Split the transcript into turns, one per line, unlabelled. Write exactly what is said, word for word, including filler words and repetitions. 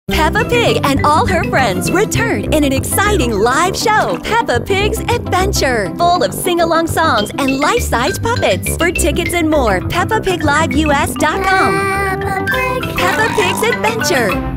Peppa Pig and all her friends return in an exciting live show, Peppa Pig's Adventure, full of sing-along songs and life-size puppets. For tickets and more, Peppa Pig Live U S dot com.
Peppa Pig.
Peppa Pig's Adventure.